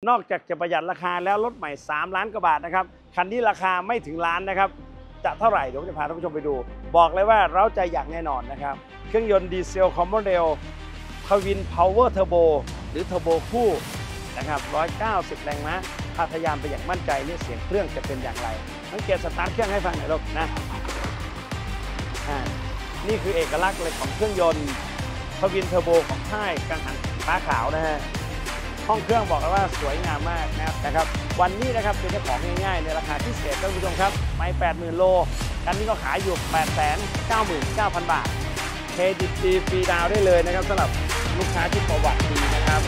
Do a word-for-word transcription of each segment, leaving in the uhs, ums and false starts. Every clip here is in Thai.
นอกจากจะประหยัดราคาแล้วรถใหม่สามล้านกว่าบาทนะครับคันนี้ราคาไม่ถึงล้านนะครับจะเท่าไหร่เดี๋ยวผมจะพาท่านผู้ชมไปดูบอกเลยว่าเราใจอย่างแน่นอนนะครับเครื่องยนต์ดีเซลคอมโบเรลทวินพาวเวอร์เทอร์โบหรือเทอร์โบคู่นะครับหนึ่งร้อยเก้าสิบแรงม้าพาทะยานไปอย่างมั่นใจนี่เสียงเครื่องจะเป็นอย่างไรสังเกตสตาร์ทเครื่องให้ฟังหน่อยลูกนะอ่านี่คือเอกลักษณ์เลยของเครื่องยนต์ทวินเทอร์โบของค่ายกังหันฟ้าขาวนะฮะห้องเครื่องบอกเลยว่าสวยงามมากนะครับวันนี้นะครับเป็นเจ้าของง่ายๆในราคาพิเศษท่านผู้ชมครับไม่ แปดหมื่น โลคันนี้ก็ขายอยู่ แปดแสนเก้าหมื่นเก้าพัน บาทเครดิตดีฟรีดาวได้เลยนะครับสำหรับลูกค้าที่ประวัติดีนะครับ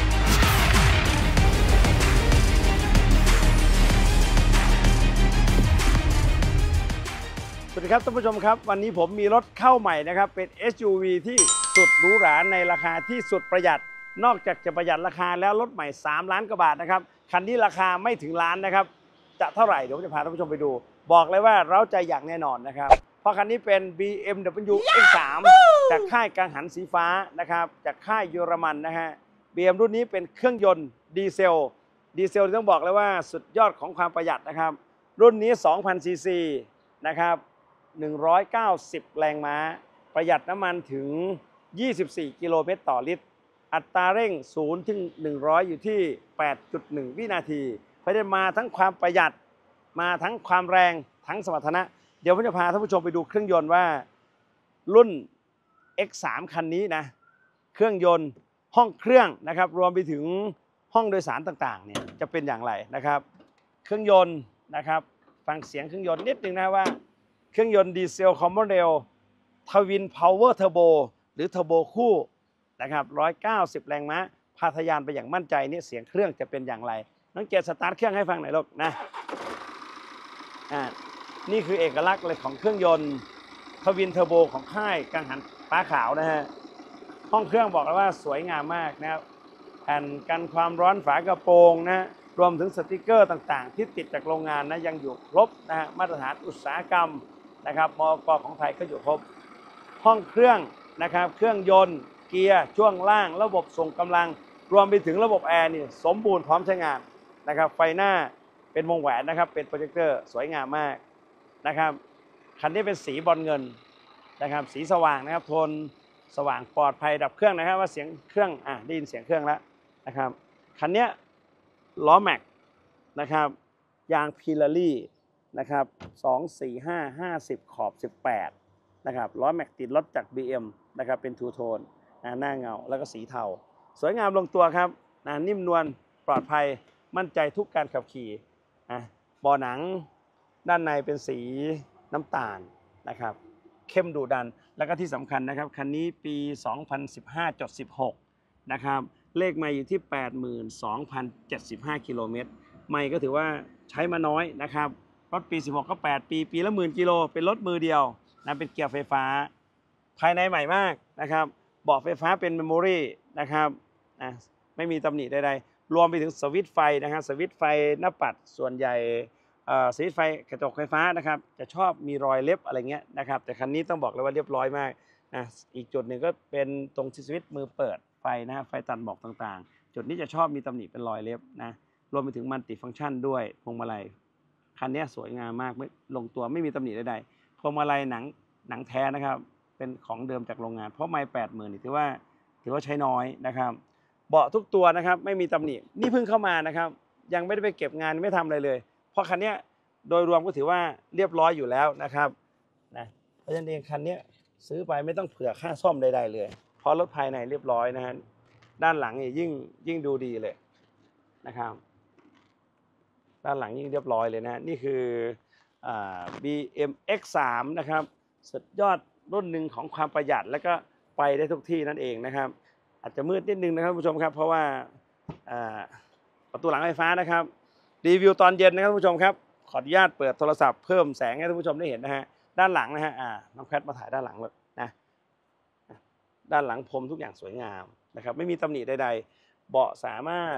สวัสดีครับท่านผู้ชมครับวันนี้ผมมีรถเข้าใหม่นะครับเป็น เอส ยู วี ที่สุดหรูหราในราคาที่สุดประหยัดนอกจากจะประหยัดราคาแล้วรถใหม่สามล้านกว่าบาทนะครับคันนี้ราคาไม่ถึงล้านนะครับจะเท่าไหร่เดี๋ยวผมจะพาท่านผู้ชมไปดูบอกเลยว่าเราใจอย่างแน่นอนนะครับเพราะคันนี้เป็น บี เอ็ม ดับเบิลยู เอ็กซ์ สาม จากค่ายกังหันสีฟ้านะครับจากค่ายเยอรมันนะฮะ บี เอ็ม รุ่นนี้เป็นเครื่องยนต์ดีเซลดีเซลต้องบอกเลยว่าสุดยอดของความประหยัดนะครับรุ่นนี้ สองพัน ซี ซี นะครับหนึ่งร้อยเก้าสิบแรงม้าประหยัดน้ำมันถึงยี่สิบสี่กิโลเมตรต่อลิตรอัตราเร่งศูนย์ถึงหนึ่งร้อยอยู่ที่ แปดจุดหนึ่ง วินาทีเพราะฉะนั้นมาทั้งความประหยัดมาทั้งความแรงทั้งสมรรถนะเดี๋ยวผมจะพาท่านผู้ชมไปดูเครื่องยนต์ว่ารุ่น เอ็กซ์ สาม คันนี้นะเครื่องยนต์ห้องเครื่องนะครับรวมไปถึงห้องโดยสารต่างๆเนี่ยจะเป็นอย่างไรนะครับเครื่องยนต์นะครับฟังเสียงเครื่องยนต์นิดนึงนะว่าเครื่องยนต์ดีเซลคอมโบเรลทวินพาวเวอร์เทอร์โบหรือเทอร์โบคู่นะครับหนึ่งร้อยเก้าสิบแรงม้าพาทะยานไปอย่างมั่นใจนี่เสียงเครื่องจะเป็นอย่างไรน้องเจษสตาร์ทเครื่องให้ฟังหน่อยลูกนะอ่านี่คือเอกลักษณ์เลยของเครื่องยนต์ทวินเทอร์โบของค่ายกังหันฟ้าขาวนะฮะห้องเครื่องบอกเลยว่าสวยงามมากนะครับแผ่นกันความร้อนฝากระโปรงนะรวมถึงสติกเกอร์ต่างๆที่ติดจากโรงงานนะยังอยู่ครบนะฮะมาตรฐานอุตสาหกรรมนะครับมก.ของไทยก็อยู่ครบห้องเครื่องนะครับเครื่องยนต์เกียร์ช่วงล่างระบบส่งกำลังรวมไปถึงระบบแอร์นี่สมบูรณ์พร้อมใช้งานนะครับไฟหน้าเป็นวงแหวนนะครับเป็นโปรเจคเตอร์สวยงามมากนะครับคันนี้เป็นสีบอลเงินนะครับสีสว่างนะครับโทนสว่างปลอดภัยดับเครื่องนะครับว่าเสียงเครื่องอ่ะได้ยินเสียงเครื่องแล้วนะครับคันนี้ล้อแม็กนะครับยางพิลารี่นะครับสอง สี่ ห้า ห้าสิบขอบสิบแปดนะครับล้อแม็กติดรถจาก บี เอ็ม นะครับเป็นทูโทนนะหน้าเงาแล้วก็สีเทาสวยงามลงตัวครับนะนิ่มนวลปลอดภัยมั่นใจทุกการขับขี่นะเบาะหนังด้านในเป็นสีน้ำตาลนะครับเข้มดุดันแล้วก็ที่สำคัญนะครับคันนี้ปี สองพันสิบห้าจุดสิบหก นะครับเลขไมล์อยู่ที่ แปดหมื่นสองพันเจ็ดสิบห้า กิโลเมตรไมล์ก็ถือว่าใช้มาน้อยนะครับรถปีสิบหกก็แปดปีปีละหมื่นกิโลเป็นรถมือเดียวนะเป็นเกียร์ไฟฟ้าภายในใหม่มากนะครับเบาะไฟฟ้าเป็นเมมโมรี่นะครับนะไม่มีตำหนิใดๆรวมไปถึงสวิตช์ไฟนะครับสวิตช์ไฟหน้าปัดส่วนใหญ่สวิตช์ไฟกระจกไฟฟ้านะครับจะชอบมีรอยเล็บอะไรเงี้ยนะครับแต่คันนี้ต้องบอกเลยว่าเรียบร้อยมากนะอีกจุดหนึ่งก็เป็นตรงสวิตช์มือเปิดไฟนะฮะไฟตัดหมอกต่างๆจุดนี้จะชอบมีตำหนิเป็นรอยเล็บนะรวมไปถึงมัลติฟังก์ชันด้วยพวงมาลัยคันนี้สวยงามมากไม่ลงตัวไม่มีตำหนิใดๆพวงมาลัยหนังหนังแท้นะครับเป็นของเดิมจากโรงงานเพราะไม่แปดหมื่นถือว่าถือว่าใช้น้อยนะครับเบาะทุกตัวนะครับไม่มีตำหนินี่เพิ่งเข้ามานะครับยังไม่ได้ไปเก็บงานไม่ทำอะไรเลยเพราะคันนี้โดยรวมก็ถือว่าเรียบร้อยอยู่แล้วนะครับนะเพราะฉะนั้นเองคันนี้ซื้อไปไม่ต้องเผื่อค่าซ่อมใดๆเลยเพราะรถภายในเรียบร้อยนะฮะด้านหลังนี่ยิ่งยิ่งดูดีเลยนะครับด้านหลังยิ่งเรียบร้อยเลยนะนี่คือ บี เอ็ม เอ็กซ์ สาม นะครับสุดยอดรุ่นหนึ่งของความประหยัดแล้วก็ไปได้ทุกที่นั่นเองนะครับอาจจะมืดนิดนึงนะครับผู้ชมครับเพราะว่าประตูหลังไฟฟ้านะครับรีวิวตอนเย็นนะครับผู้ชมครับขออนุญาตเปิดโทรศัพท์เพิ่มแสงให้ท่านผู้ชมได้เห็นนะฮะด้านหลังนะฮะน้องแคทมาถ่ายด้านหลังเลยนะด้านหลังพรมทุกอย่างสวยงามนะครับไม่มีตำหนิใดๆเบาะสามารถ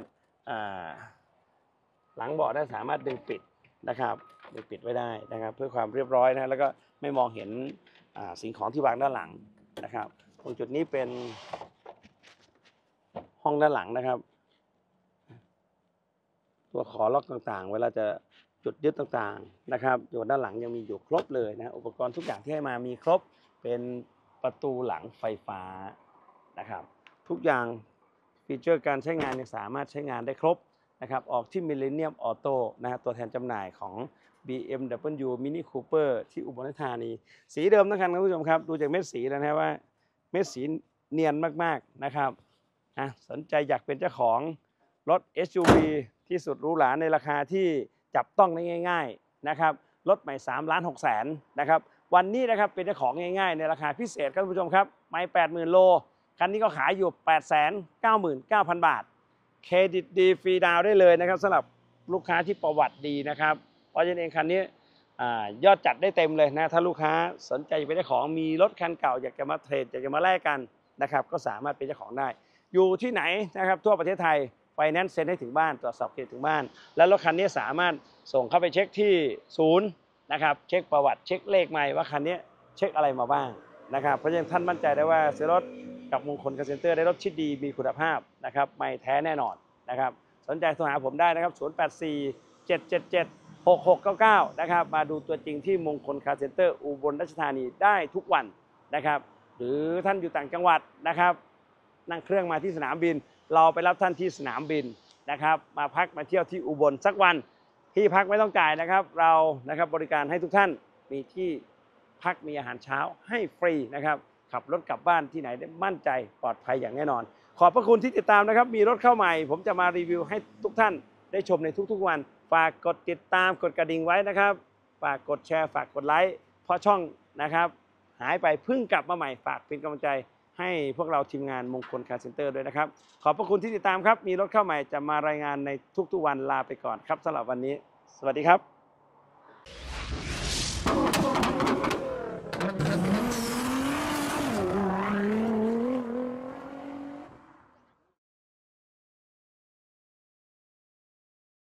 หลังเบาะได้สามารถดึงปิดนะครับดึงปิดไว้ได้นะครับเพื่อความเรียบร้อยนะแล้วก็ไม่มองเห็นสิ่งของที่วางด้านหลังนะครับตรงจุดนี้เป็นห้องด้านหลังนะครับตัวขอล็อกต่างๆ เวลาจะจุดยึดต่างๆนะครับอยู่ด้านหลังยังมีอยู่ครบเลยนะอุปกรณ์ทุกอย่างที่ให้มามีครบเป็นประตูหลังไฟฟ้านะครับทุกอย่างฟีเจอร์การใช้งานยังสามารถใช้งานได้ครบนะครับออกที่ Millennium Auto นะฮะตัวแทนจำหน่ายของ บี เอ็ม ดับเบิลยู Mini Cooper ที่อุบลราชธานีสีเดิมนะครับท่านผู้ชมครับดูจากเม็ดสีแล้วนะว่าเม็ดสีเนียนมากๆนะครับอ่ะสนใจอยากเป็นเจ้าของรถ เอส ยู วี ที่สุดหรูหราในราคาที่จับต้องได้ง่ายๆนะครับรถใหม่สามล้านหกแสนนะครับวันนี้นะครับเป็นเจ้าของง่ายๆในราคาพิเศษครับท่านผู้ชมครับไม่ แปดหมื่น โลคันนี้ก็ขายอยู่ แปดแสนเก้าหมื่นเก้าพัน บาทเครดิตดีฟรีดาวน์ได้เลยนะครับสำหรับลูกค้าที่ประวัติดีนะครับเพราะฉะนั้นเองคันนี้ยอดจัดได้เต็มเลยนะถ้าลูกค้าสนใจเป็นเจ้าของมีรถคันเก่าอยากจะมาเทรดอยากจะมาแลกกันนะครับก็สามารถเป็นเจ้าของได้อยู่ที่ไหนนะครับทั่วประเทศไทยไฟแนนซ์เซ็นให้ถึงบ้านตรวจสอบเครดิตถึงบ้านแล้วรถคันนี้สามารถส่งเข้าไปเช็คที่ศูนย์นะครับเช็คประวัติเช็คเลขใหม่ว่าคันนี้เช็คอะไรมาบ้างนะครับเพราะฉะนั้นท่านมั่นใจได้ว่าซื้อรถกับมงคลคาร์เซ็นเตอร์ได้รถชิ้นดีมีคุณภาพนะครับไม่แท้แน่นอนนะครับสนใจโทรหาผมได้นะครับศูนย์ แปด สี่ เจ็ด เจ็ด เจ็ด หก หก เก้า เก้านะครับมาดูตัวจริงที่มงคลคาร์เซ็นเตอร์อุบลราชธานีได้ทุกวันนะครับหรือท่านอยู่ต่างจังหวัดนะครับนั่งเครื่องมาที่สนามบินเราไปรับท่านที่สนามบินนะครับมาพักมาเที่ยวที่อุบลสักวันที่พักไม่ต้องจ่ายนะครับเรานะครับบริการให้ทุกท่านมีที่พักมีอาหารเช้าให้ฟรีนะครับขับรถกลับบ้านที่ไหนได้มั่นใจปลอดภัยอย่างแน่นอนขอบพระคุณที่ติดตามนะครับมีรถเข้าใหม่ผมจะมารีวิวให้ทุกท่านได้ชมในทุกๆวันฝากกดติดตามกดกระดิ่งไว้นะครับฝากกดแชร์ฝากกดไลค์เพราะช่องนะครับหายไปเพิ่งกลับมาใหม่ฝากเป็นกำลังใจให้พวกเราทีมงานมงคลคาร์เซ็นเตอร์ด้วยนะครับขอบพระคุณที่ติดตามครับมีรถเข้าใหม่จะมารายงานในทุกๆวันลาไปก่อนครับสำหรับวันนี้สวัสดีครับ